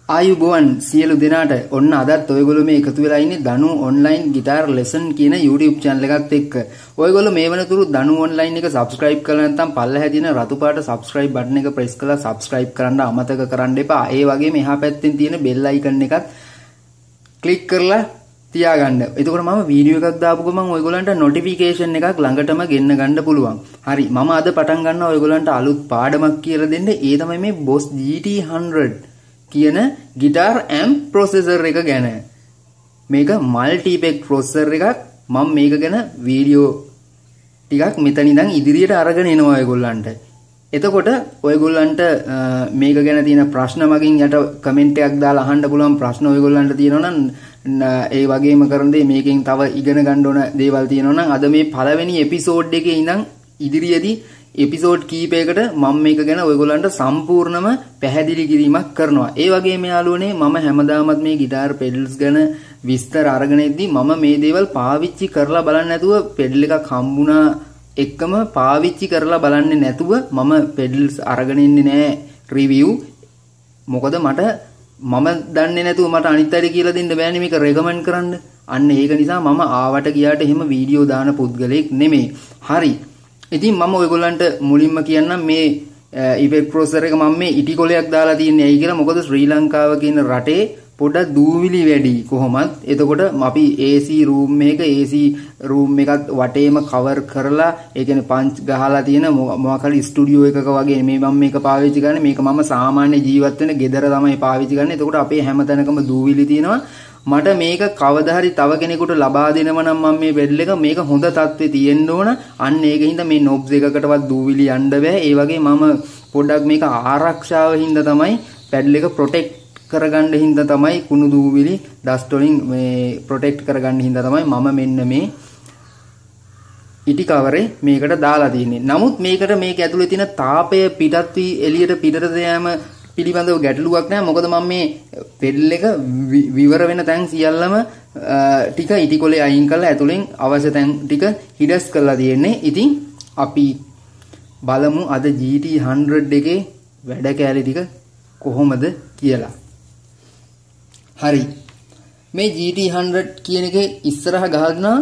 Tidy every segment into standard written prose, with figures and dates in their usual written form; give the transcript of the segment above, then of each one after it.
ආයුබෝවන් සියලු දෙනාට ඔන්න අදත් ඔයගොල්ලෝ මේ එකතු වෙලා ඉන්නේ දනු ඔන්ලයින් গিitar lesson කියන YouTube channel එකත් එක්ක. ඔයගොල්ලෝ මේ වෙනතුරු දනු ඔන්ලයින් එක subscribe කරලා නැත්නම් පල්ලෙහා තියෙන රතු පාට subscribe button එක press කරලා subscribe කරන්න අමතක කරන්න එපා. ඒ වගේම එහා පැත්තෙන් තියෙන bell icon එකත් click කරලා තියාගන්න. එතකොට මම වීඩියෝ එකක් දාපු ගමන් ඔයගොල්ලන්ට notification එකක් ළඟටම ගෙන්න ගන්න පුළුවන්. හරි මම අද පටන් ගන්නවා ඔයගොල්ලන්ට අලුත් පාඩමක් කියලා දෙන්න. ඒ තමයි මේ Boss GT100 කියන guitar amp processor එක ගැන. මේක multi pack processor එකක්. මම මේක ගැන වීඩියෝ ටිකක් මෙතන ඉඳන් ඉදිරියට අරගෙන එනවා ඔයගොල්ලන්ට. එතකොට ඔයගොල්ලන්ට මේක ගැන තියෙන ප්‍රශ්න මගින් යට කමෙන්ට් එකක් දාලා අහන්න පුළුවන්. ප්‍රශ්න ඔයගොල්ලන්ට තියෙනවා නම් ඒ වගේම කරන දේ මේකෙන් තව ඉගෙන ගන්න ඕන දේවල් තියෙනවා නම් අද මේ පළවෙනි එපිසෝඩ් එකේ ඉඳන් ඉදිරියේදී එපිසෝඩ් කීපයකට මම මේක ගැන ඔයගොල්ලන්ට සම්පූර්ණම පැහැදිලි කිරීමක් කරනවා. ඒ වගේම යාළුවනේ මම හැමදාමත් මේ গিitar pedals ගැන විස්තර අරගෙන ඉද්දි මම මේ දේවල් පාවිච්චි කරලා බලන්නේ නැතුව pedal එකක් හම්බුණා එක්කම පාවිච්චි කරලා බලන්නේ නැතුව මම pedals අරගෙන ඉන්නේ නැහැ review. මොකද මම දන්නේ නැතුව මට අනිත් අයට කියලා දෙන්න බෑනේ මේක recommend කරන්න. අන්න ඒක නිසා මම ආවට ගියාට එහෙම වීඩියෝ දාන පුද්ගලෙක් නෙමෙයි. හරි. ඉතින් මම ඔයගොල්ලන්ට මුලින්ම කියන්නම් මේ effect processor එක මම මේ ඉටි කොලයක් දාලා තියන්නේ ඇයි කියලා. මොකද ශ්‍රී ලංකාව කියන රටේ පොඩක් දූවිලි වැඩි කොහොමත්. එතකොට අපි AC room එකක AC room එකත් වටේම cover කරලා ඒ කියන්නේ පංච් ගහලා තියෙන මොකක් හරි ස්ටුඩියෝ එකක වගේ මේ මම මේක පාවිච්චි කරන්නේ. මේක මම සාමාන්‍ය ජීවත් වෙන ගෙදර තමයි පාවිච්චි කරන්නේ. එතකොට අපේ හැමතැනකම දූවිලි තියෙනවා. මට මේක කවදා හරි තව කෙනෙකුට ලබා දෙනව නම් මම මේ බෙඩ් එක මේක හොඳ තත්ත්වේ තියෙන්න ඕන. අන්න ඒකින්ද මේ knobs එකකටවත් දූවිලි යන්න බෑ. ඒ වගේ මම පොඩ්ඩක් මේක ආරක්ෂාව හින්දා තමයි පැඩල් එක protect කරගන්න හින්දා තමයි කුණු දූවිලි dust වලින් මේ protect කරගන්න හින්දා තමයි මම මෙන්න මේ ඉටි කවරේ මේකට දාලා තියෙන්නේ. නමුත් මේකට මේක ඇතුලේ තියෙන තාපය පිටත් වී එළියට පිටට යෑම පිළිබඳව ගැටලුවක් නැහැ. මොකද මම මේ පෙඩල් එක විවර වෙන තැන් සියල්ලම ටික ඉටි කොලේ අයින් කරලා ඇතුලෙන් අවශ්‍ය තැන් ටික හිඩස් කරලා තියෙන්නේ. ඉතින් අපි බලමු අද GT100 එකේ වැඩ කැලේ ටික කොහොමද කියලා. හරි. මේ GT100 කියන එකේ ඉස්සරහ ගහනවා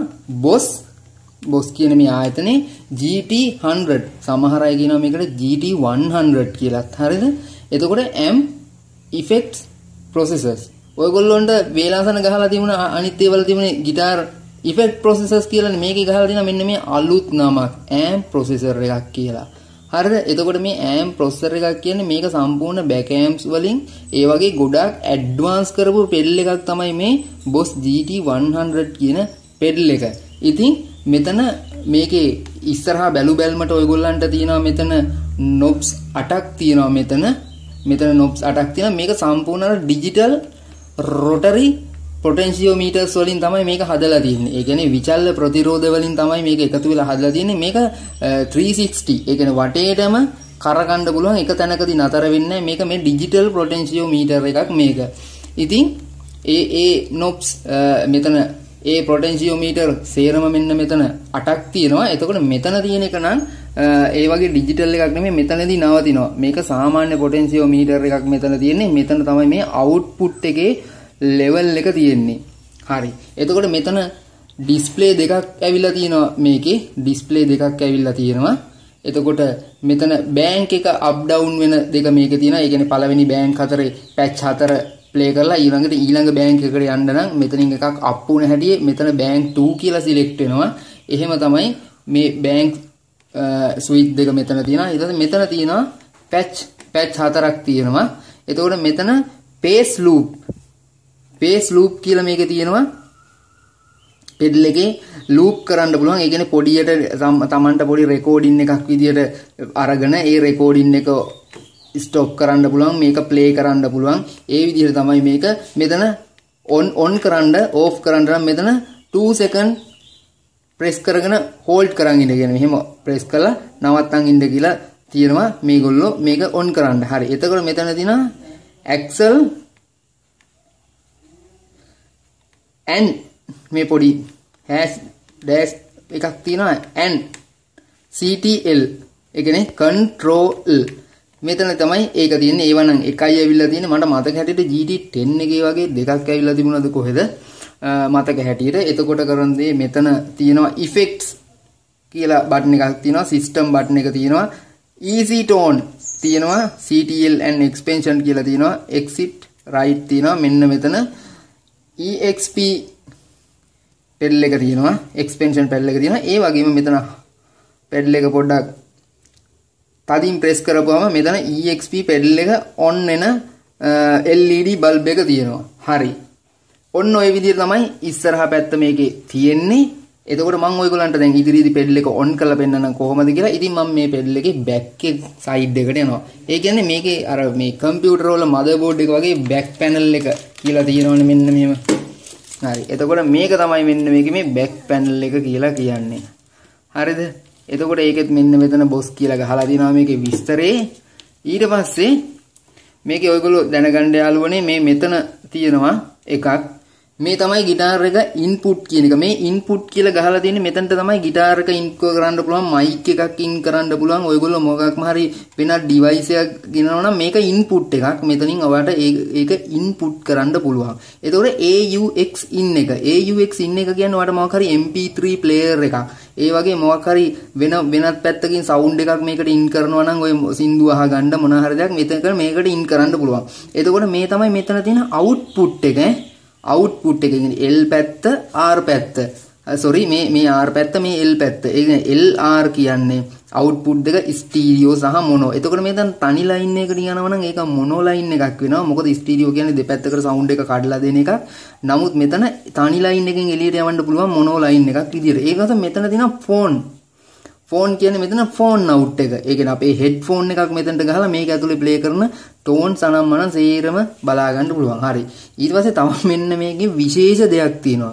Boss කියන මේ ආයතනේ GT100. සමහර අය කියනවා මේකට GT100 කියලාත්. හරිද? එතකොට amp effects processors. ඔයගොල්ලොන්ට වේලාසන ගහලා තිබුණ අනිත් ඒවල තිබුණේ guitar effect processors කියලානේ. මේකේ ගහලා තියෙනවා මෙන්න මේ අලුත් නමක් amp processor එකක් කියලා. හරිද? එතකොට මේ amp processor එකක් කියන්නේ මේක සම්පූර්ණ back amps වලින් ඒ වගේ ගොඩාක් advance කරපු pedal එකක් තමයි මේ Boss GT100 කියන pedal එක. ඉතින් මෙතන මේකේ ඉස්සරහා බැලුමට ඔයගොල්ලන්ට තියෙනවා මෙතන knobs 8ක් තියෙනවා මෙතන knobs 8ක් තියෙනවා. මේක සම්පූර්ණ digital rotary potentiometers වලින් තමයි මේක හදලා තියෙන්නේ. ඒ කියන්නේ විචල්්‍ය ප්‍රතිරෝධ වලින් තමයි මේක එකතු වෙලා හදලා තියෙන්නේ. මේක 360 ඒ කියන්නේ වටේටම කරකන්න පුළුවන්. එක තැනකදී නතර වෙන්නේ මේක මේ digital potentiometer එකක් මේක. ඉතින් ඒ knobs මෙතන ඒ potentiometer සේරම මෙන්න මෙතන 8ක් තියෙනවා. එතකොට මෙතන තියෙන එක නම් ඒ වගේ ඩිජිටල් එකක් නෙමෙයි. මෙතනදී නවතිනවා. මේක සාමාන්‍ය potentiometer එකක් මෙතන තියෙන්නේ. මෙතන තමයි මේ output එකේ level එක තියෙන්නේ. හරි. එතකොට මෙතන display දෙකක් ඇවිල්ලා තියෙනවා මේකේ. display දෙකක් ඇවිල්ලා තියෙනවා. එතකොට මෙතන bank එක up down වෙන දෙක මේකේ තියෙනවා. ඒ කියන්නේ පළවෙනි bank හතරේ patch 4 play කරලා ඊළඟ bank එකට යන්න නම් මෙතනින් එකක් up වුණ හැටි මෙතන bank 2 කියලා select වෙනවා. එහෙම තමයි මේ bank switch දෙක මෙතන තියෙනවා. ඊට පස්සේ මෙතන තියෙනවා patch 4ක් තියෙනවා. එතකොට මෙතන pace loop කියලා මේකේ තියෙනවා. pedal එකේ loop කරන්න පුළුවන්. ඒ කියන්නේ පොඩියට තමන්ට පොඩි recording එකක් විදියට අරගෙන ඒ recording එක stop කරන්න පුළුවන්. මේක play කරන්න පුළුවන්. ඒ විදිහට තමයි මේක මෙතන on කරන්න off කරන්න නම් මෙතන 2 second press කරගෙන hold කරන් ඉන්න කියන මෙහෙම press කරලා නවත්තන් ඉන්න කියලා තියෙනවා මේගොල්ලෝ මේක on කරන්න. හරි. එතකොට මෙතන තියෙනවා axle and මේ පොඩි hash dash එකක් තියෙනවා and CTL ඒ කියන්නේ control මෙතන තමයි ඒක තියෙන්නේ. ඒව නම් එකයි ඇවිල්ලා තියෙන්නේ. මට මතක හැටියට GT10 එකේ වගේ දෙකක් ඇවිල්ලා තිබුණාද කොහෙද? මතක හැටියට. එතකොට කරන දේ මෙතන තියෙනවා effects කියලා බටන් එකක් තියෙනවා. system බටන් එක තියෙනවා. easy tone තියෙනවා. CTL and expansion කියලා තියෙනවා. exit right තියෙනවා. මෙන්න මෙතන exp pedal එක තියෙනවා. expansion pedal එක තියෙනවා. ඒ වගේම මෙතන pedal එක පොඩ්ඩක් තදින් press කරපුවම මෙතන exp pedal එක on වෙන LED bulb එක තියෙනවා. හරි. ඔන්න ඔය විදිහට තමයි ඉස්සරහා පැත්ත මේකේ තියෙන්නේ. එතකොට මම ඔයගොල්ලන්ට දැන් ඉදිරියේදී pedal එක on කරලා පෙන්නන්න කොහොමද කියලා. ඉතින් මම මේ pedal එකේ back එක side එකට යනවා. ඒ කියන්නේ මේකේ අර මේ computer වල motherboard එක වගේ back panel එක කියලා තියෙනවනේ මෙන්න මෙහෙම. හරි. එතකොට මේක තමයි මෙන්න මේකේ මේ back panel එක කියලා කියන්නේ. හරිද? එතකොට ඒකෙත් මෙන්න මෙතන boss කියලා ගහලා දිනවා මේකේ විස්තරේ. ඊට පස්සේ මේකේ ඔයගොල්ලෝ දැනගන්න යාළුවනේ මේ මෙතන තියෙනවා එකක්. මේ තමයි ගිටාර් එක ඉන්පුට් කියන එක. මේ ඉන්පුට් කියලා ගහලා තියෙන්නේ මෙතනට තමයි ගිටාර් එක ඉන්පුට් කරන්න පුළුවන්, මයික් එකක් ඉන් කරන්න පුළුවන්. ඔයගොල්ලෝ මොකක්ම හරි වෙනත් ඩිවයිස් එකක් ගෙනනවා නම් මේක ඉන්පුට් එකක්. මෙතනින් ඔයාලට ඒක ඉන්පුට් කරන්න පුළුවන්. එතකොට AUX in එක. AUX in එක කියන්නේ ඔයාලට මොකක් හරි MP3 player එකක්. ඒ වගේ මොකක් හරි වෙනත් පැත්තකින් සවුන්ඩ් එකක් මේකට ඉන් කරනවා නම් ඔය සින්දු අහගන්න මොන හරි දෙයක් මෙතන මේකට ඉන් කරන්න පුළුවන්. එතකොට මේ තමයි මෙතන තියෙන අවුට්පුට් එක. අවුට්පුට් එක කියන්නේ L පැත්ත R පැත්ත. sorry මේ R පැත්ත මේ L පැත්ත. ඒ කියන්නේ LR කියන්නේ අවුට්පුට් දෙක ස්ටීරියෝ සහ මොනෝ. එතකොට මේ දැන් තනි ලයින් එකකට යනවා නම් ඒක මොනෝ ලයින් එකක් වෙනවා. මොකද ස්ටීරියෝ කියන්නේ දෙපැත්තකට සවුන්ඩ් එක කඩලා දෙන එකක්. නමුත් මෙතන තනි ලයින් එකෙන් එළියට යවන්න පුළුවන් මොනෝ ලයින් එකක් විදියට. ඒකත් මෙතන තියෙන ෆෝන් කියන්නේ මෙතන ෆෝන් අවුට් එක. ඒ කියන්නේ අපේ හෙඩ්ෆෝන් එකක් මෙතනට ගහලා මේක ඇතුලේ ප්ලේ කරන ටෝන්ස් අනම්මනම් සේරම බලා ගන්න පුළුවන්. හරි. ඊට පස්සේ තව මෙන්න මේකේ විශේෂ දෙයක් තියෙනවා.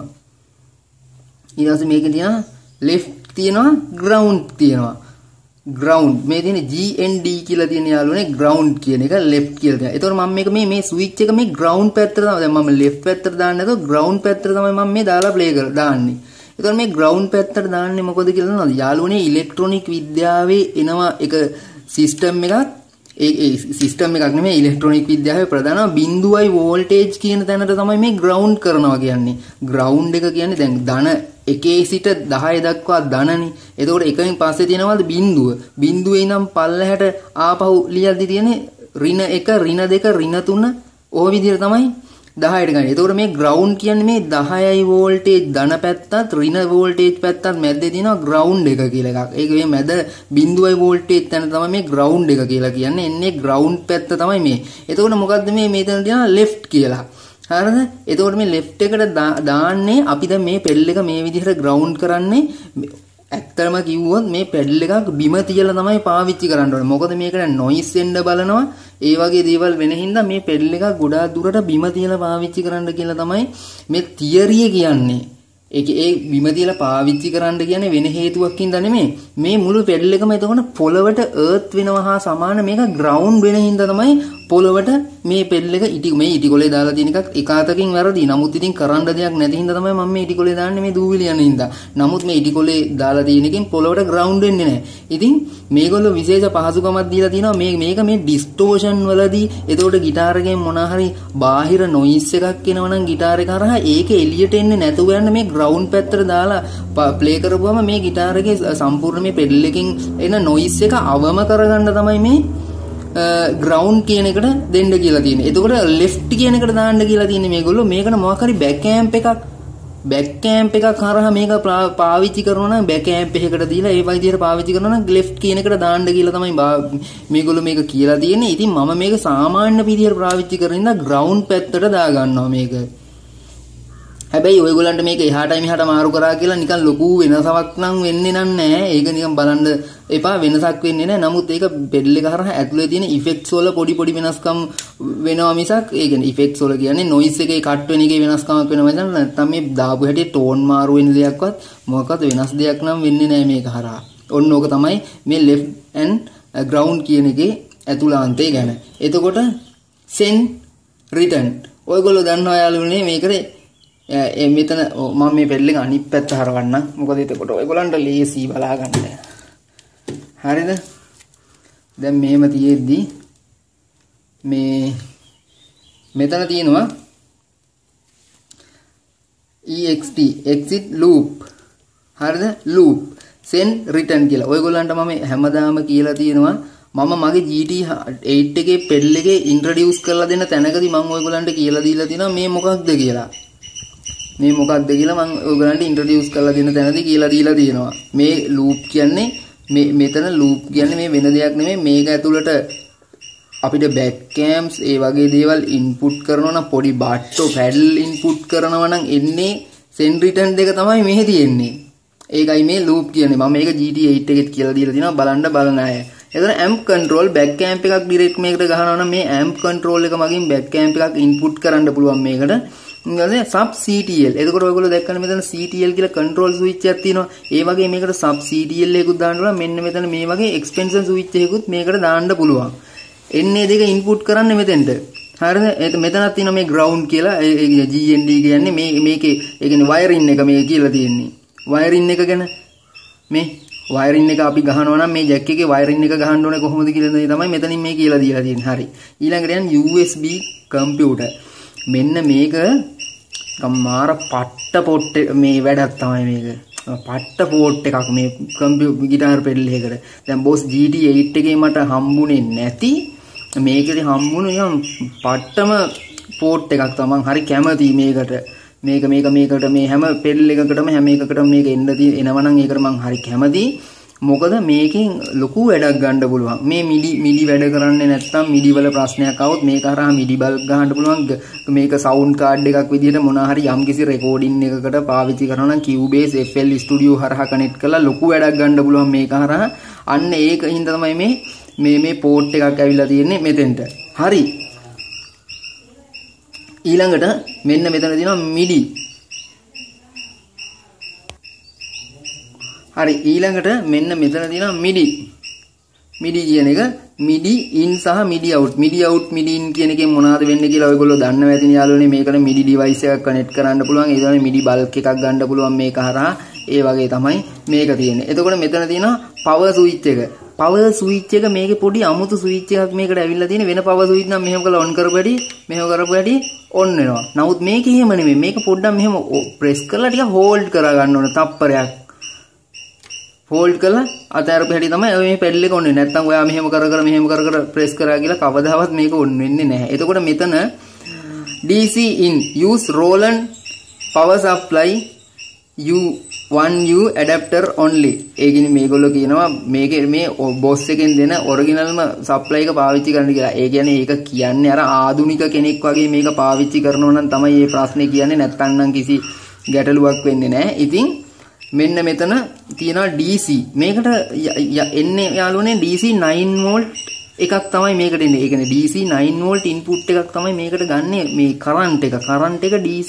ඊට පස්සේ මේකේ තියෙනවා left තියෙනවා ground තියෙනවා. ground මේ තියෙන GND කියලා තියෙන යාළුවනේ ground කියන එක left කියලා තියෙනවා. ඒතකොට මම මේක මේ switch එක මේ ground පැත්තට තමයි දැන් මම left පැත්තට දාන්නේ නැතුව ground පැත්තට තමයි මම මේ දාලා play කරලා දාන්නේ. එතකොට මේ ground පැත්තට දාන්නේ මොකද කියලා දන්නවද? යාළුවනේ ඉලෙක්ට්‍රොනික විද්‍යාවේ එනවා එක සිස්ටම් එකක්. ඒ සිස්ටම් එකක් නෙමෙයි ඉලෙක්ට්‍රොනික විද්‍යාවේ ප්‍රධාන බිඳුවයි වෝල්ටේජ් කියන තැනට තමයි මේ ground කරනවා කියන්නේ. ground එක කියන්නේ දැන් ධන 1 සිට 10 දක්වා ධනනේ. එතකොට එකෙන් පස්සේ තියෙනවද බිඳුව. බිඳුවේ ඉඳන් පල්ලහැට ආපහු ලියද්දි තියෙන්නේ ඍණ 1 ඍණ 2 ඍණ 3 ඔය විදිහට තමයි 10ට ගන්න. එතකොට මේ ground කියන්නේ මේ 10යි වෝල්ටේජ් ධන පැත්තත් ඍණ වෝල්ටේජ් පැත්තත් මැද්දේ තියෙනවා ground එක කියලා එකක්. ඒක මේ මැද බිඳුවයි වෝල්ටේජ් තැන තමයි මේ ground එක කියලා කියන්නේ. එන්නේ ground පැත්ත තමයි මේ. එතකොට මොකද්ද මේ මෙතන තියෙනවා left කියලා. හරිද? එතකොට මේ left එකට දාන්නේ අපි දැන් මේ pedal එක මේ විදිහට ground කරන්නේ ඇත්තම කිව්වොත් මේ pedal එකක් බිම තියලා තමයි පාවිච්චි කරන්න ඕනේ. මොකද මේකට noise එන්න බලනවා. ඒ වගේ දේවල් වෙන හින්දා මේ pedal එකක් ගොඩාක් දුරට බිම තියලා පාවිච්චි කරන්න කියලා තමයි මේ තියරිය කියන්නේ. ඒ බිම තියලා පාවිච්චි කරන්න කියන්නේ වෙන හේතුවක් හින්දා නෙමෙයි. මේ මුළු pedal එකම එතකොට පොළවට earth වෙනවා හා සමාන මේක ground වෙන හින්දා තමයි පොළවට මේ pedal එක මේ ඉටිකොලේ දාලා තියෙන එකක් එක අතකින් වැරදි. නමුත් ඉතින් කරන්න දෙයක් නැති හින්දා තමයි මම මේ ඉටිකොලේ දාන්නේ මේ දූවිලි යන හින්දා. නමුත් මේ ඉටිකොලේ දාලා තියෙන එකෙන් පොළවට ground වෙන්නේ නැහැ. ඉතින් මේගොල්ලෝ විශේෂ පහසුකමක් දීලා තියෙනවා මේක මේ distortion වලදී එතකොට ගිටාර් එකෙන් මොනවා හරි බාහිර noise එකක් එනවා නම් ගිටාර් එක හරහා ඒක එළියට එන්නේ නැතුව යන්න මේ ground පැත්තට දාලා play කරපුවම මේ ගිටාර් එකේ සම්පූර්ණ මේ pedal එකෙන් එන noise එක අවම කරගන්න තමයි මේ ground කියන එකට දෙන්න කියලා තියෙන්නේ. එතකොට left කියන එකට දාන්න කියලා තියෙන්නේ මේගොල්ලෝ. මේකට මොකක් හරි back amp එකක් හරහා මේක පාවිච්චි කරනවා නම් back amp එකකට දීලා ඒ විදිහට පාවිච්චි කරනවා නම් left කියන එකට දාන්න කියලා තමයි මේගොල්ලෝ මේක කියලා තියෙන්නේ. ඉතින් මම මේක සාමාන්‍ය විදිහට පාවිච්චි කරන ඉඳලා ground පැත්තට දා ගන්නවා මේක. හැබැයි ඔයගොල්ලන්ට මේක එහාටයි මෙහාට මාරු කරා කියලා නිකන් ලොකු වෙනසක් නම් වෙන්නේ නැහැ. ඒක නිකන් බලන්න එපා වෙනසක් වෙන්නේ නැහැ. නමුත් ඒක pedal එක හරහා ඇතුලේ තියෙන effects වල පොඩි වෙනස්කම් වෙනවා මිසක් ඒ කියන්නේ effects වල කියන්නේ noise එකේ cut වෙන එකේ වෙනස්කමක් වෙනවා මිසක් නැත්නම් මේ දාපු හැටි tone මාරු වෙන දෙයක්වත් මොකක්වත් වෙනස් දෙයක් නම් වෙන්නේ නැහැ මේක හරහා. ඔන්න ඕක තමයි මේ left and ground කියන එකේ ඇතුළාන්තය ගැන. එතකොට send return ඔයගොල්ලෝ දන්නවා යාළුවනේ මේකට මෙතන මම මේ pedal එක අනිත් පැත්ත හරවන්නම්. මොකද එතකොට ඔයගොල්ලන්ට ලේසි බලා ගන්න. හරිද? දැන් මෙහෙම තියෙද්දි මේ මෙතන තියෙනවා ext exit loop හරිද loop send return කියලා. ඔයගොල්ලන්ට මම හැමදාම කියලා තියෙනවා මම මගේ GT8 එකේ පෙඩල් එකේ ඉන්ට්‍රොඩියුස් කරලා දෙන තැනකදී මම ඔයගොල්ලන්ට කියලා දීලා තියෙනවා මේ මොකක්ද කියලා. මේ මොකක්ද කියලා මම ඔයගොල්ලන්ට ඉන්ට්‍රොඩියුස් කරලා දෙන තැනදී කියලා දීලා තියෙනවා. මේ loop කියන්නේ මෙතන loop කියන්නේ මේ වෙන දෙයක් නෙමෙයි. මේක ඇතුළට අපිට back cams ඒ වගේ දේවල් input කරනවා නම් පොඩි බට්ටෝ paddle input කරනවා නම් එන්නේ send return දෙක තමයි මෙහි තියෙන්නේ. ඒකයි මේ loop කියන්නේ. මම මේක GT8 එකෙත් කියලා දීලා තිනවා බලන අය. එතන amp control back cam එකක් direct මේකට ගහනවා නම් මේ amp control එක මගින් back cam එකක් input කරන්න පුළුවන් මේකට. ඊළඟට sub CTL. එතකොට ඔයගොල්ලෝ දැක්කම මෙතන CTL කියලා control switch එකක් තියෙනවා. ඒ වගේ මේකට sub CTL එකකුත් දාන්න පුළුවන්. මෙන්න මෙතන මේ වගේ expansion switch එකකුත් මේකට දාන්න පුළුවන්. එන්නේ දෙක input කරන්න මෙතෙන්ට. හරිද? මෙතනක් තියෙනවා මේ ground කියලා. GND කියන්නේ මේකේ ඒ කියන්නේ wiring එක මේ කියලා තියෙන්නේ. wiring එක ගැන මේ wiring එක අපි ගහනවා නම් මේ jack එකේ wiring එක ගහන්න ඕනේ කොහොමද කියලා තමයි මෙතනින් මේ කියලා දීලා තියෙන්නේ. හරි. ඊළඟට යන USB computer. මෙන්න මේක මාර පට්ට පොට් මේ වැඩක් තමයි මේක. පට්ට පෝට් එකක් මේ කම්පියුටර් ගිටාර් පෙඩල් එකකට. දැන් බොස් GT8 එකේ මට හම්බුනේ නැති මේකේ හම්බුනේ යම් පට්ටම පෝට් එකක් තමයි. හරි කැමති මේකට. මේකට මේ හැම පෙඩල් එකකටම හැම එකකටම මේක එනවා නම් ඒකට මම හරි කැමති. මොකද මේකෙන් ලොකු වැඩක් ගන්න පුළුවන්. මේ මිඩි වැඩ කරන්නේ නැත්නම් මිඩි වල ප්‍රශ්නයක් આવොත් මේක හරහා මිඩි බල්බ් ගහන්න පුළුවන්. මේක සවුන්ඩ් කාඩ් එකක් විදිහට මොනවා හරි යම්කිසි රෙකෝඩින් එකකට පාවිච්චි කරනවා නම් Cubase FL Studio හරහා කනෙක්ට් කරලා ලොකු වැඩක් ගන්න පුළුවන් මේක හරහා. අන්න ඒක හින්දා තමයි මේ පෝට් එකක් ඇවිල්ලා තියෙන්නේ මෙතෙන්ට. හරි. ඊළඟට මෙන්න මෙතන තියෙනවා මිඩි. හරි ඊළඟට මෙන්න මෙතන තියෙනවා MIDI කියන එක MIDI in සහ MIDI out MIDI in කියන එකෙන් මොනවද වෙන්නේ කියලා ඔයගොල්ලෝ දන්නවා ඇතිනේ යාළුවනේ. මේකට MIDI device එකක් කනෙක්ට් කරන්න පුළුවන්. ඒ තමයි MIDI bulb එකක් ගන්න පුළුවන් මේක හරහා. ඒ වගේ තමයි මේක තියෙන්නේ. එතකොට මෙතන තියෙනවා power switch එක. power switch එක මේකේ පොඩි අමුතු switch එකක් මේකට ඇවිල්ලා තියෙන. වෙන power switch නම් මෙහෙම කරලා on කරපුවාදී මෙහෙම කරපුවාදී on වෙනවා. නමුත් මේක එහෙම නෙමෙයි. මේක පොඩ්ඩක් මෙහෙම press කරලා ටික hold කරා ගන්න ඕන තප්පරයක්. hold කරලා අතහැරපු හැටි තමයි ඔය මේ පෙඩල් එක on වෙන්නේ. නැත්නම් ඔයා මෙහෙම කර press කරා කියලා කවදාවත් මේක on වෙන්නේ නැහැ. එතකොට මෙතන DC in use Roland power supply U1U adapter only. ඒ කියන්නේ මේගොල්ලෝ කියනවා මේකේ මේ boss එකෙන් දෙන ඔරිජිනල්ම supply එක පාවිච්චි කරන්න කියලා. ඒ කියන්නේ ඒක කියන්නේ අර ආධුනික කෙනෙක් වගේ මේක පාවිච්චි කරනවා නම් තමයි මේ ප්‍රශ්නේ කියන්නේ. නැත්නම් නම් කිසි ගැටලුවක් වෙන්නේ නැහැ. ඉතින් මෙන්න මෙතන තියෙනවා DC. මේකට එන්නේ යාළුවනේ DC 9 volt එකක් තමයි මේකට එන්නේ. ඒ කියන්නේ DC 9 volt input එකක් තමයි මේකට ගන්නෙ මේ current එක DC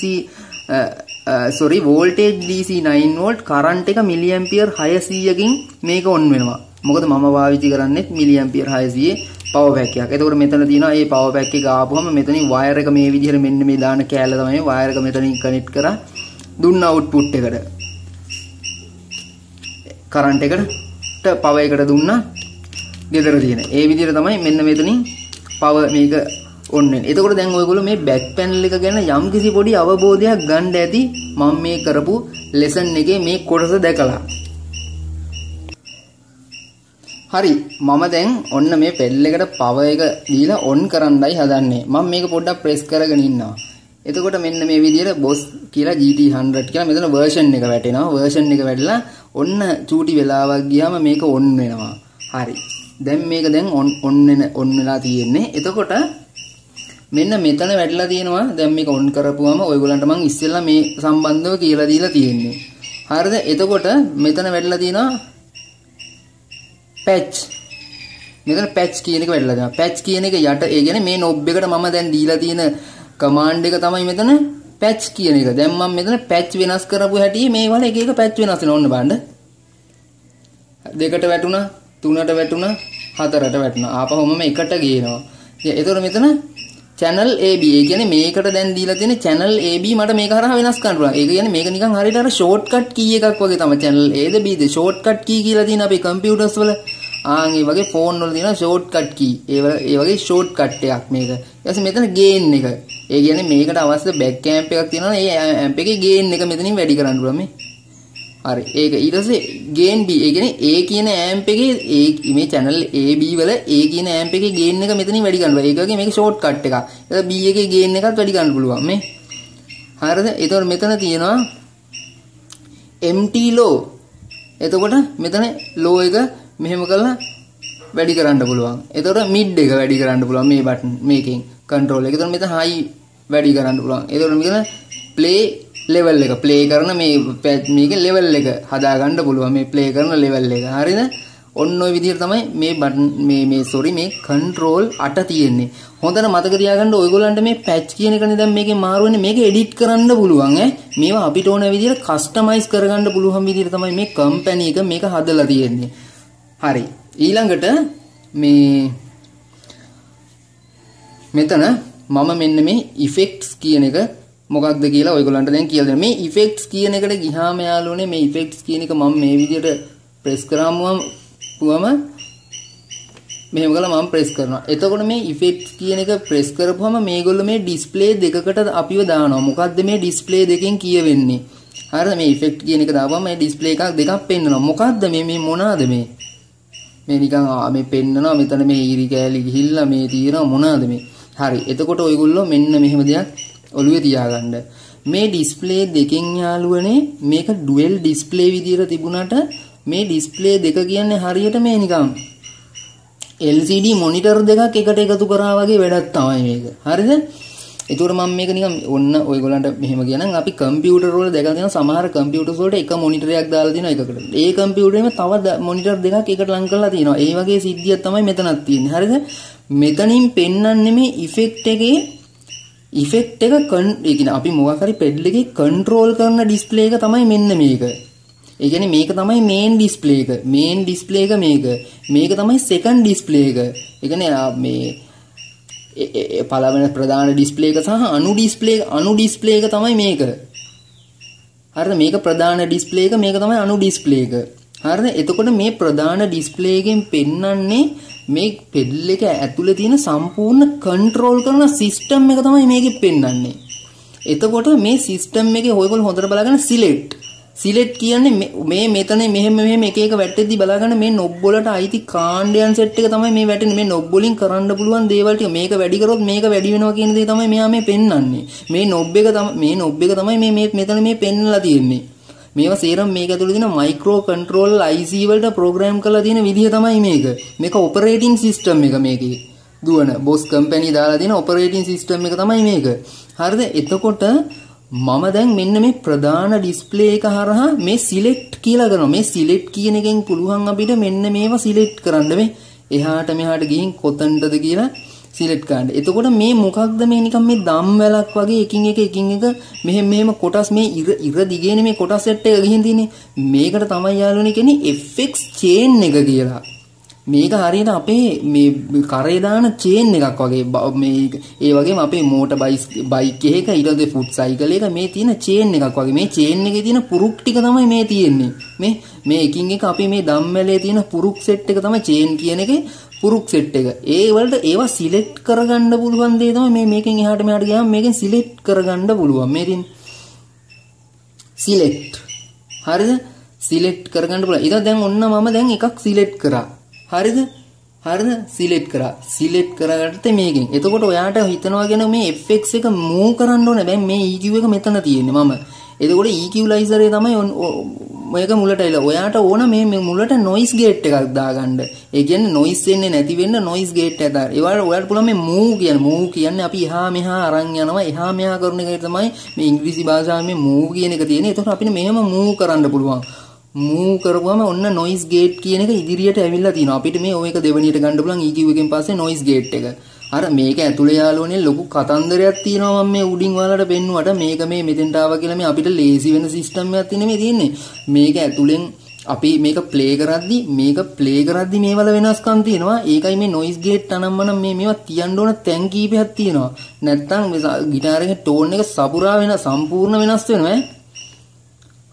voltage DC 9 volt current එක milliampere 600කින් මේක on වෙනවා. මොකද මම පාවිච්චි කරන්නේත් milliampere 600 power pack එකක්. එතකොට මෙතන තියෙනවා මේ power pack එක ආපුවම මෙතනින් wire එක මේ විදිහට මෙන්න මේ දාන කෑල්ල තමයි wire එක මෙතනින් connect කරා දුන්න output එකට. කරන්ට් එකට පවර් එකට දුන්නා ගෙදර තියෙන. ඒ විදිහට තමයි මෙන්න මෙතනින් පවර් මේක ඔන් වෙන්නේ. එතකොට දැන් ඔයගොල්ලෝ මේ බෑක් පැනල් එක ගැන යම්කිසි පොඩි අවබෝධයක් ගන්න ඇති මම මේ කරපු ලෙසන් එකේ මේ කොටස දැකලා. හරි මම දැන් ඔන්න මේ පෙඩල් එකට පවර් එක දීලා ඔන් කරන්නයි හදන්නේ. මම මේක පොඩ්ඩක් ප්‍රෙස් කරගෙන ඉන්නවා. එතකොට මෙන්න මේ විදිහට boss කියලා GT100 කියලා මෙතන version එක වැටෙනවා. version එක වැටලා ඔන්න චූටි වෙලාවක් ගියාම මේක on වෙනවා. හරි. දැන් මේක දැන් on වෙලා තියෙන්නේ. එතකොට මෙන්න මෙතන වැටලා තියෙනවා. දැන් මේක on කරපුවම ඔයගොල්ලන්ට මම ඉස්සෙල්ලා මේ සම්බන්ධව කියලා දීලා තියෙන්නේ. හරිද? එතකොට මෙතන වැටලා තියෙනවා patch. මෙතන patch කියන එක වැටලා තියෙනවා. patch කියන එක යට ඒ කියන්නේ මේ knob එකට මම දැන් දීලා තියෙන command එක තමයි මෙතන patch කියන එක. දැන් මම මෙතන patch වෙනස් කරපු හැටි මේ වල එක patch වෙනස් වෙනවා. ඔන්න බලන්න. 2ට වැටුණා, 3ට වැටුණා, 4ට වැටුණා. ආපහු මම 1ට ගේනවා. එතකොට මෙතන channel AB. ඒ කියන්නේ මේකට දැන් දීලා තියෙන channel AB මට මේක හරහා වෙනස් කරන්න පුළුවන්. ඒක කියන්නේ මේක නිකන් හරියට අර shortcut key එකක් වගේ තමයි. channel A the B the shortcut key කියලා තියෙන අපේ computers වල. ආන් ඒ වගේ ෆෝන් වල තියෙන ෂෝට්කට් කී. ඒ වගේ ෂෝට්කට් එකක් මේක. ඊට පස්සේ මෙතන ගේන් එක. ඒ කියන්නේ මේකට අවශ්‍ය බෑක් කැම්ප් එකක් තියෙනවා. ඒ ඇම්ප් එකේ ගේන් එක මෙතනින් වැඩි කරන්න පුළුවන් මේ. හරි. ඒක ඊට පස්සේ ගේන් B. ඒ කියන්නේ A කියන ඇම්ප් එකේ මේ channel AB වල A කියන ඇම්ප් එකේ ගේන් එක මෙතනින් වැඩි කරන්න පුළුවන්. ඒක වගේ මේක ෂෝට්කට් එකක්. ඒක B එකේ ගේන් එකත් වැඩි කරන්න පුළුවන් මේ. හරිද? ඒතකොට මෙතන තියෙනවා MT low. එතකොට මෙතන low එක මෙහෙම කරලා වැඩි කරන්න පුළුවන්. එතකොට mid එක වැඩි කරන්න පුළුවන් මේ බටන් මේකෙන් control එක. එතකොට මෙතන high වැඩි කරන්න පුළුවන්. එතකොට මෙතන play level එක play කරන මේකේ level එක හදා ගන්න පුළුවන්. මේ play කරන level එක. හරිද? ඔන්න ඔය විදිහට තමයි මේ බටන් මේ control 8 තියෙන්නේ. හොඳට මතක තියාගන්න ඔයගොල්ලන්ට මේ patch කියන එකනේ දැන් මේකේ මාරු වෙන්නේ. මේක edit කරන්න පුළුවන් ඈ. මේවා අපිට ඕන විදිහට customize කරගන්න පුළුවන් විදිහට තමයි මේ company එක මේක හදලා තියෙන්නේ. හරි. ඊළඟට මෙතන මම මෙන්න මේ effects කියන එක මොකක්ද කියලා ඔයගොල්ලන්ට දැන් කියලා දෙන්න. මේ effects කියන එකට ගියාම යාළුවනේ මේ effects කියන එක මම මේ විදිහට press කරාම මෙහෙම කරලා මම press කරනවා. එතකොට මේ effects කියන එක press කරපුවම මේගොල්ලෝ මේ display දෙකකට අපිව දානවා. මොකද්ද මේ display දෙකෙන් කියවෙන්නේ? හරිද? මේ effect කියන එක දාපුවම මේ display දෙකක් පෙන්නනවා. මොකද්ද මේ මොනවාද මේ? මේ නිකන් මේ පෙන්නනවා මෙතන මේ ඊරි කෑලි ගිහිල්ලා මේ තියෙනවා මොනවාද මේ? හරි. එතකොට ඔයගොල්ලෝ මෙන්න මෙහෙම දෙයක් ඔළුවේ තියාගන්න. මේ display දෙකෙන් යාළුවනේ මේක dual display විදියට තිබුණාට මේ display දෙක කියන්නේ හරියට මේ නිකන් LCD monitor දෙකක් එකට එකතු කරා වගේ වැඩක් තමයි මේක. හරිද? ඒතකොට මම මේක නිකන් ඔන්න ඔයගොල්ලන්ට මෙහෙම කියනනම් අපි කම්පියුටර් වල දැකලා තියෙන සමහර කම්පියුටර්ස් වලට එක මොනිටරයක් දාලා තියෙනවා එකකට. ඒ කම්පියුටරේම තව මොනිටර් දෙකක් එකට ලං කරලා තියෙනවා. ඒ වගේ සිද්ධියක් තමයි මෙතනත් තියෙන්නේ. හරිද? මෙතනින් පෙන්වන්නේ මේ ඉෆෙක්ට් එකේ ඉෆෙක්ට් එක ඒ කියන්නේ අපි මොකක් හරි පෙඩල් එකේ කන්ට්‍රෝල් කරන ඩිස්ප්ලේ එක තමයි මෙන්න මේක. ඒ කියන්නේ මේක තමයි මේන් ඩිස්ප්ලේ එක. මේන් ඩිස්ප්ලේ එක මේක. මේක තමයි සෙකන්ඩ් ඩිස්ප්ලේ එක. ඒ කියන්නේ මේ පළවෙනි ප්‍රධාන ඩිස්ප්ලේ එක සහ අනු ඩිස්ප්ලේ එක තමයි මේක. හරිද? මේක ප්‍රධාන ඩිස්ප්ලේ එක මේක තමයි අනු ඩිස්ප්ලේ එක. හරිද? එතකොට මේ ප්‍රධාන ඩිස්ප්ලේ එකෙන් පෙන්වන්නේ මේ පෙඩල් එක ඇතුලේ තියෙන සම්පූර්ණ කන්ට්‍රෝල් කරන සිස්ටම් එක තමයි මේකෙ පෙන්වන්නේ. එතකොට මේ සිස්ටම් එකේ ඔයගොල්ලෝ හොඳට බලගන්න සිලෙක්ට් කියන්නේ මේ මෙතන මෙහෙම එක එක වැටෙද්දි බලගන්න මේ නොබ් වලට අයිති කාණ්ඩයන් සෙට් එක තමයි මේ වැටෙන්නේ. මේ නොබ් වලින් කරන්න පුළුවන් දේවල් ටික මේක වැඩි කරොත් මේක වැඩි වෙනවා කියන දේ තමයි මෙයා මේ පෙන්වන්නේ. මේ නොබ් එක තමයි මේ මෙතන මේ පෙන්වලා තියෙන්නේ. මේවා සේරම මේක ඇතුළේ තියෙන මයික්‍රෝ කන්ට්‍රෝල් IC වලට ප්‍රෝග්‍රෑම් කරලා තියෙන විදිහ තමයි මේක. මේක ඔපරේටින් සිස්ටම් එක මේකේ. දුවන බොස් කම්පැනි දාලා තියෙන ඔපරේටින් සිස්ටම් එක තමයි මේක. හරිද? එතකොට මම දැන් මෙන්න මේ ප්‍රධාන ඩිස්ප්ලේ එක හරහා මේ සිලෙක්ට් කියලා කරනවා. මේ සිලෙක්ට් කියන එකෙන් පුළුවන් අපිට මෙන්න මේවා සිලෙක්ට් කරන්න. මේ එහාට මෙහාට ගිහින් කොතනටද කියලා සිලෙක්ට් කරන්න. එතකොට මේ මොකක්ද මේ නිකන් මේ දම් වැලක් වගේ එකින් එක මෙහෙම කොටස් මේ ඉර දිගේනේ මේ කොටස් සෙට් එක ගිහින් තියෙන්නේ. මේකට තමයි යාළුවනේ කියන්නේ FX chain එක කියලා. මේක හරියට අපේ මේ කරේ දාන චේන් එකක් වගේ මේ ඒ වගේම අපේ මෝටර් බයික් එකක ඊළඟ ෆුට් සයිකල් එක මේ තියෙන චේන් එකක් වගේ මේ චේන් එකේ තියෙන පුරුක් ටික තමයි මේ තියෙන්නේ. මේ එකින් එක අපි මේ ධම්මැලේ තියෙන පුරුක් සෙට් එක තමයි චේන් කියන එකේ පුරුක් සෙට් එක. ඒ වලට ඒවා සිලෙක්ට් කරගන්න පුළුවන් දේ තමයි මේකෙන් එහාට මෙහාට ගියාම මේකෙන් සිලෙක්ට් කරගන්න පුළුවන්. මේ තියෙන සිලෙක්ට්. හරිද? සිලෙක්ට් කරගන්න පුළුවන්. ඊට දැන් ඔන්න මම දැන් එකක් සිලෙක්ට් කරා. හරිද? සිලෙක්ට් කරා. සිලෙක්ට් කරගත්තේ මේකෙන්. එතකොට ඔයාට හිතනවා කියන මේ FX එක මූව් කරන්න ඕනේ. දැන් මේ EQ එක මෙතන තියෙන්නේ මම. එතකොට EQalizer එක තමයි මේක මුලට එලා. ඔයාට ඕන මේ මුලට noise gate එකක් දාගන්න. ඒ කියන්නේ noise එන්නේ නැති වෙන්න noise gate එක දාන්න. ඒවට ඔයාලට පුළුවන් මේ move කියන්නේ අපි එහා මෙහා අරන් යනවා. එහා මෙහා කරන එක තමයි මේ ඉංග්‍රීසි භාෂාවේ මේ move කියන එක තියෙන්නේ. එතකොට අපිට මෙහෙම move කරන්න පුළුවන්. move කරපුවම ඔන්න noise gate කියන එක ඉදිරියට ඇවිල්ලා තිනවා. අපිට මේ ඔය එක දෙවෙනියට ගන්න පුළුවන් EQ එකෙන් පස්සේ noise gate එක. අර මේක ඇතුලේ යාළුවනේ ලොකු කතන්දරයක් තියෙනවා මම මේ උඩින් ඔයාලට පෙන්නුවට මේක මේ මෙතෙන්ට ආවා කියලා මේ අපිට ලේසි වෙන සිස්ටම් එකක් තියෙන්නේ. මේක ඇතුලෙන් අපි මේක ප්ලේ කරද්දි මේවල වෙනස්කම් තියෙනවා. ඒකයි මේ noise gate අනම්මනම් මේවා තියන්න ඕන තැන් කීපයක් තියෙනවා. නැත්තම් ගිටාර් එකේ ටෝන් එක සපුරා වෙන සම්පූර්ණ වෙනස් වෙනවා.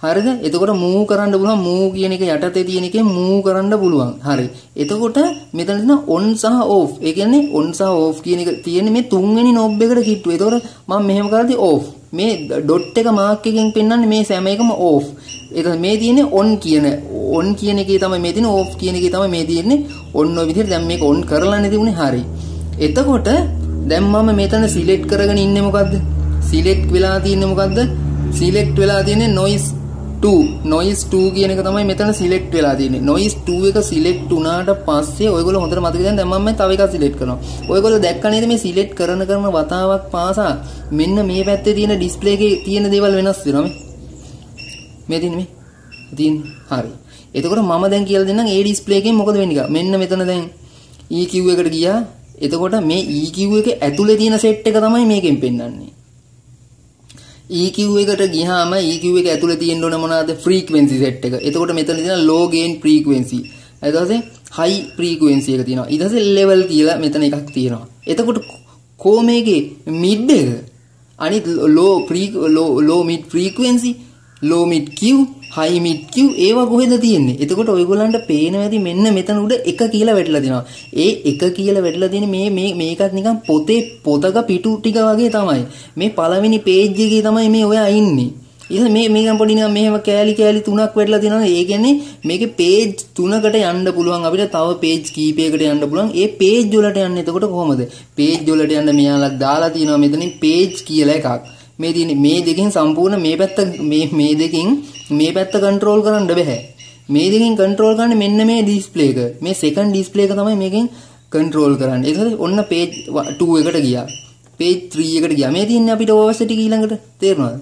හරිද? එතකොට move කරන්න පුළුවන්. move කියන එක යටතේ තියෙන එකේ move කරන්න පුළුවන්. හරි. එතකොට මෙතන තියෙන on සහ off. ඒ කියන්නේ on සහ off කියන එක තියෙන්නේ මේ තුන්වෙනි knob එකට කිට්ටු. එතකොට මම මෙහෙම කරද්දී off. මේ dot එක mark එකෙන් පෙන්වන්නේ මේ සෑම එකම off. එතකොට මේ තියෙන්නේ on කියන එකේ තමයි මේ තියෙන්නේ, off කියන එකේ තමයි මේ තියෙන්නේ. on ඔය විදිහට දැන් මේක on කරලානේ තිබුණේ. හරි. එතකොට දැන් මම මෙතන select කරගෙන ඉන්නේ මොකද්ද? select වෙලා තියෙන්නේ මොකද්ද? select වෙලා තියෙන්නේ noise 2 කියන එක තමයි මෙතන select වෙලා තියෙන්නේ. noise 2 එක select වුණාට පස්සේ ඔයගොල්ලෝ හොඳට මතක තියාගන්න. දැන් මම තව එකක් select කරනවා. ඔයගොල්ලෝ දැක්ක නේද මේ select කරන වතාවක් පාසා මෙන්න මේ පැත්තේ තියෙන display එකේ තියෙන දේවල් වෙනස් වෙනවා මේ තියෙන්නේ හරි. එතකොට මම දැන් කියලා දෙන්නම් ඒ display එකෙන් මොකද වෙන්නේ කියලා. මෙන්න මෙතන දැන් EQ එකට ගියා. එතකොට මේ EQ එක ඇතුලේ තියෙන set එක තමයි මේකෙන් පෙන්වන්නේ. EQ එකට ගියාම EQ එක ඇතුලේ තියෙන්න ඕන මොනවාද? frequency set එක. එතකොට මෙතන තියෙන low gain frequency. ඊට පස්සේ high frequency එක තියෙනවා. ඊට පස්සේ level කියලා මෙතන එකක් තියෙනවා. එතකොට මේකේ mid එක අනිත් low mid frequency, low mid Q, high mid Q ඒවා කොහෙද තියෙන්නේ? එතකොට ඔයගොල්ලන්ට පේනවා ඇති මෙන්න මෙතන උඩ එක කියලා වැටලා තියෙනවා. ඒ එක කියලා වැටලා තියෙන්නේ මේකත් නිකන් පොතක පිටු ටික වගේ තමයි. මේ පළවෙනි page එකේ තමයි මේ ඔයා ඉන්නේ. ඉතින් මේකෙන් පොඩි නිකන් මෙහෙම කෑලි තුනක් වැටලා තියෙනවා. ඒ කියන්නේ මේකේ page 3කට යන්න පුළුවන් අපිට. තව page කීපයකට යන්න පුළුවන්. ඒ page වලට යන්න එතකොට කොහොමද? page වලට යන්න මෙයාලා දාලා තියෙනවා මෙතනින් page කියලා එකක්. මේ තියෙන්නේ මේ දෙකෙන් සම්පූර්ණ මේ පැත්ත control කරන්න බෑ. මේ දෙකෙන් control කරන්නේ මෙන්න මේ display එක. මේ second display එක තමයි මේකෙන් control කරන්නේ. ඒක හරි. ඔන්න page 2 එකට ගියා. page 3 එකට ගියා. මේ තියෙන්නේ අපිට ඕවර්ස් ටික ඊළඟට තේරෙනවද?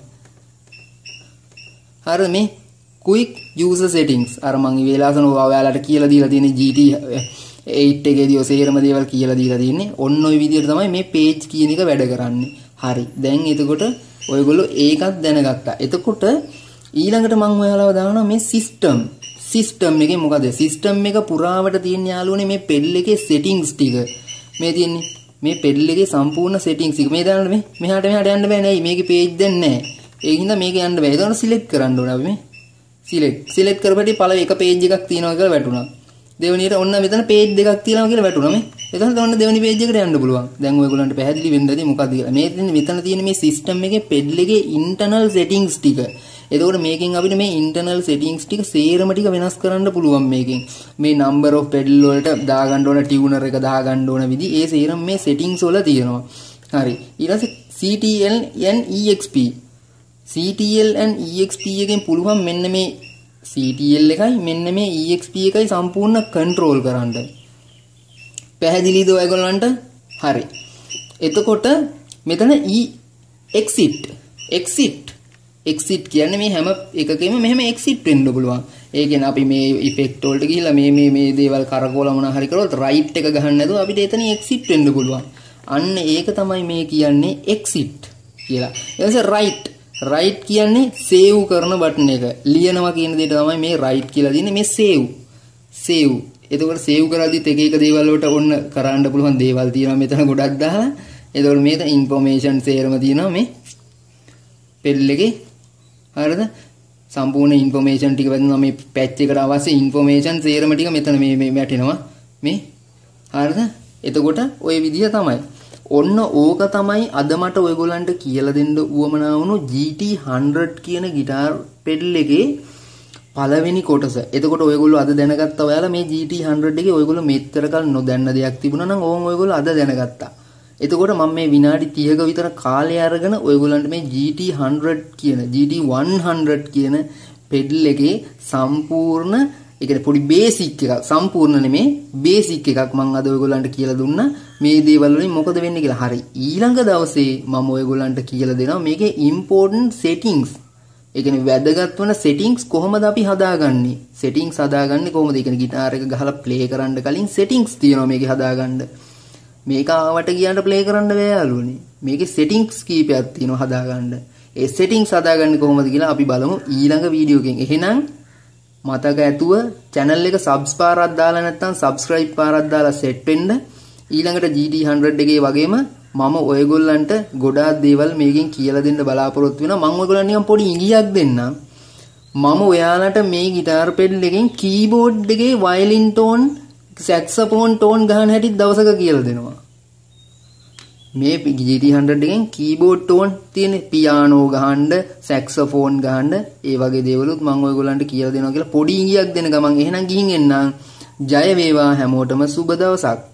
හරි මේ quick user settings අර මම ඉවේලාසන ඔයාලට කියලා දීලා තියෙන GT 8 එකේදී ඔය සේරම දේවල් කියලා දීලා තියෙන්නේ. ඔන්න ඔය විදිහට තමයි මේ page කියන එක වැඩ කරන්නේ. හරි. දැන් එතකොට ඔයගොල්ලෝ ඒකත් දැනගත්තා. එතකොට ඊළඟට මම ඔයාලව දානවා මේ සිස්ටම් එකේ මොකද? සිස්ටම් එක පුරාවට තියෙන යාළුවනේ මේ පෙඩල් එකේ settings ටික. මේ තියෙන්නේ මේ පෙඩල් එකේ සම්පූර්ණ settings ටික. මේ දාන්න මේ මෙහාට යන්න බෑ නෑ. මේකේ page දැන් නෑ. ඒ හින්දා මේක යන්න බෑ. ඒකට select කරන්න ඕනේ අපි මේ. select කරපටි පළවෙනි එක page එකක් තියෙනවා කියලා වැටුණා. දෙවෙනියට ඔන්න මෙතන page දෙකක් තියෙනවා කියලා වැටුණා මේ. එතකොට ඔන්න දෙවෙනි page එකට යන්න පුළුවන්. දැන් ඔයගොල්ලන්ට පැහැදිලි වෙන්න ඇති මොකක්ද කියලා. මෙතන තියෙන මේ system එකේ pedal එකේ internal settings ටික. එතකොට මේකෙන් අපිට මේ internal settings ටික සේරම ටික වෙනස් කරන්න පුළුවන් මේකෙන්. මේ number of pedal වලට දාගන්න ඕන tuner එක දාගන්න ඕන විදි ඒ සේරම මේ settings වල තියෙනවා. හරි. ඊට පස්සේ CTL and EXP. CTL and EXP එකෙන් පුළුවන් මෙන්න මේ CTL එකයි මෙන්න මේ EXP එකයි සම්පූර්ණ control කරන්න. පැහැදිලිද ඔයගොල්ලන්ට? හරි. එතකොට මෙතන exit කියන්නේ මේ හැම එකකෙම මෙහෙම exit වෙන්න පුළුවන්. ඒ කියන්නේ අපි මේ effect වලට ගිහිල්ලා මේ දේවල් කරකවලා මොනවා හරි කරොත් right එක ගහන්න නැතුව අපිට එතන exit වෙන්න පුළුවන්. අන්න ඒක තමයි මේ කියන්නේ exit කියලා. ඊට පස්සේ right කියන්නේ save කරන බටන් එක. ලියනවා කියන දෙයට තමයි මේ right කියලා දෙන්නේ. මේ save. එතකොට save කරද්දිත් එක දේවල් වලට ඔන්න කරන්න පුළුවන් දේවල් තියෙනවා මෙතන ගොඩක් දාලා. එතකොට මේක information සේරම තියෙනවා මේ pedal එකේ. හරිද? සම්පූර්ණ information ටික වැදෙනවා මේ patch එකට අවශ්‍ය information සේරම ටික මෙතන මේ වැටෙනවා මේ. හරිද? එතකොට ওই විදිය තමයි. ඔන්න ඕක තමයි අද මට ඔයගොල්ලන්ට කියලා දෙන්න උවමනා වුණු GT100 කියන ගිටාර් පෙඩල් එකේ පළවෙනි කොටස. එතකොට ඔයගොල්ලෝ අද දැනගත්තා ඔයාලා මේ GT100 එකේ ඔයගොල්ලෝ මෙච්චර කල් නොදන්න දෙයක් තිබුණා නම් ඕන් ඔයගොල්ලෝ අද දැනගත්තා. එතකොට මම මේ විනාඩි 30ක විතර කාලය අරගෙන ඔයගොල්ලන්ට මේ GT100 කියන පෙඩල් එකේ සම්පූර්ණ ඒ කියන්නේ පොඩි බේසික් එකක් සම්පූර්ණ නෙමේ බේසික් එකක් මම අද ඔයගොල්ලන්ට කියලා දුන්නා මේ දේවල් වලින් මොකද වෙන්නේ කියලා. හරි. ඊළඟ දවසේ මම ඔයගොල්ලන්ට කියලා දෙනවා මේකේ important settings. ඒ කියන්නේ වැදගත් වෙන settings කොහොමද අපි හදාගන්නේ? settings හදාගන්නේ කොහොමද? ඒ කියන්නේ ගිටාර එක ගහලා play කරන්න කලින් settings තියෙනවා මේකේ හදාගන්න. මේක ආවට ගියාට play කරන්න බෑ යාළුවනේ. මේකේ settings කීපයක් තියෙනවා හදාගන්න. ඒ settings හදාගන්නේ කොහොමද කියලා අපි බලමු ඊළඟ වීඩියෝ එකෙන්. එහෙනම් මතක ඇතුව channel එක subs පාරක් දාලා නැත්නම් subscribe පාරක් දාලා set වෙන්න. ඊළඟට GT100 එකේ වගේම මම ඔයගොල්ලන්ට ගොඩාක් දේවල් මේකෙන් කියලා දෙන්න බලාපොරොත්තු වෙනවා. මම ඔයගොල්ලන්ට නිකන් පොඩි ඉඟියක් දෙන්නම්. මම ඔයාලට මේ গিitar pedal එකෙන් keyboard එකේ violin tone, saxophone tone ගහන හැටි දවසක කියලා දෙනවා. මේ GT100 එකෙන් keyboard tone තියෙන piano ගහන්න, saxophone ගහන්න, ඒ වගේ දේවලුත් මම ඔයගොල්ලන්ට කියලා දෙනවා කියලා පොඩි ඉඟියක් දෙන ගමන් එහෙනම් ගිහින් එන්නම්. ජය වේවා හැමෝටම සුබ දවසක්.